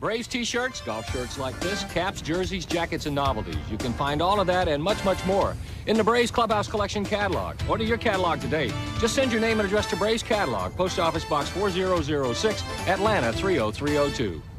Braves t-shirts, golf shirts like this, caps, jerseys, jackets, and novelties. You can find all of that and much, much more in the Braves Clubhouse Collection Catalog. Order your catalog today. Just send your name and address to Braves Catalog, Post Office Box 4006, Atlanta 30302.